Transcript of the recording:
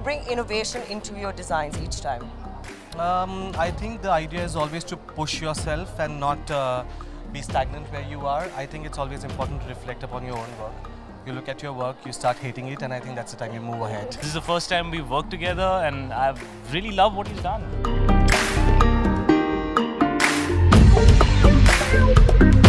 bring innovation into your designs each time? I think the idea is always to push yourself and not be stagnant where you are. I think it's always important to reflect upon your own work. You look at your work, you start hating it, and I think that's the time you move ahead. This is the first time we've worked together, and I really love what he's done.